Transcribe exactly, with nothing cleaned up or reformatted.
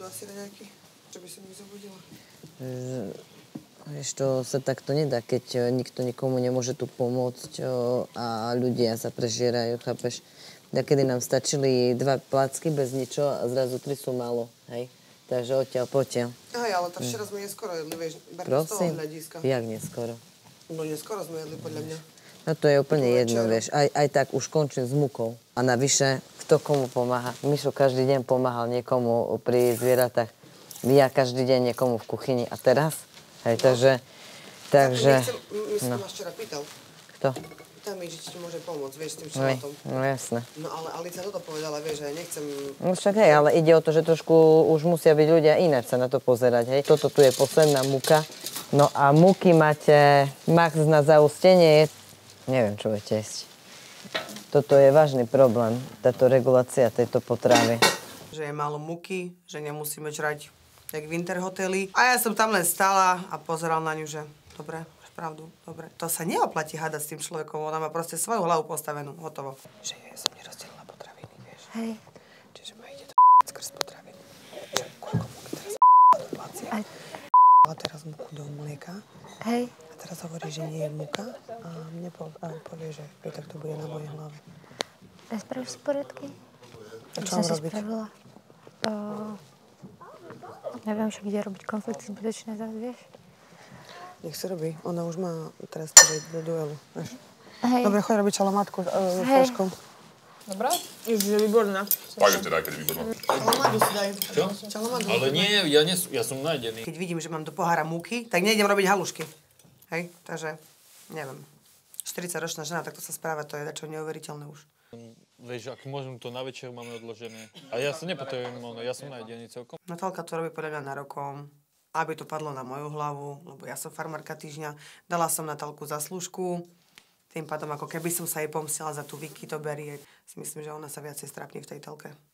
budú asi raňajky, čo by som ich zobudila. Že, vieš, to sa takto nedá, keď nikto nikomu nemôže tu pomôcť o, a ľudia sa prežierajú, chápeš? Kedy nám stačili dva placky bez ničoho a zrazu tri sú málo, hej? Takže odtiaľ, potiaľ. Aj, ale tak včera sme neskoro jedli, vieš, ber to z toho hľadiska. Jak neskoro? No neskoro sme jedli, podľa mňa. No to je úplne jedno, vieš. Aj, aj tak už končím s mukou. A navyše, kto komu pomáha? Mišo každý deň pomáhal niekomu pri zvieratách. Ja každý deň niekomu v kuchyni. A teraz? Hej, no. takže... takže... Nechcem, my som no. ma včera pýtal. Kto? Tam mi, že ti môže pomôcť, vieš, s tým šalátom. No jasné. No ale Alica toto povedala, vieš, že ja nechcem... No však hej, ale ide o to, že trošku už musia byť ľudia ináč sa na to pozerať, hej. Toto tu je posledná múka. No a múky máte max na zaustenie. Neviem, čo budete jesť. Toto je vážny problém, táto regulácia tejto potravy. Že je málo múky, že nemusíme žrať jak v Interhoteli. A ja som tam len stála a pozeral na ňu, že dobre, máš pravdu, dobre. To sa neoplatí hádať s tým človekom, ona má proste svoju hlavu postavenú, hotovo. Že ja som nerozdelila potraviny, vieš. Hej. Čiže ma ide to skrz potraviny. Čo, koľko múky teraz placia? Aj. A teraz múku do mlieka. Hej. A teraz hovorí, že nie je múka a mne povie, že tak to bude na mojej hlave. A spravíš si poriadky? A čo mám robiť? Spravila? Uh, neviem, že kde robiť konflikty zbytočné zás, vieš? Nech sa robí. Ona už má teraz teda ísť do duelu, vieš. Hej. Dobre, choď robiť čalamatku s uh, flaškou. Dobrá? Ježiš, je výborná. Fakt, teda, keď je výborná. Čalamadu si daj. Čo? Čalamadu. Ale nie, ja, nie, ja som najedený. Keď vidím, že mám do pohára múky, tak nejdem robiť halušky. Hej, takže, neviem. štyridsaťročná žena, tak to sa správa, to je dačo neuveriteľné už. Vieš, ak môžem to na večer, máme odložené. A ja sa nepotrebujem, ja som najedený celkom. Natálka to robí podľa mňa na rokom, aby to padlo na moju hlavu, lebo ja som farmárka týždňa. Dala som Natálku za služku, tým pádom ako keby som sa jej pomstila za tú Vicky, to berie. Si myslím, že ona sa viacej strápne v tej telke.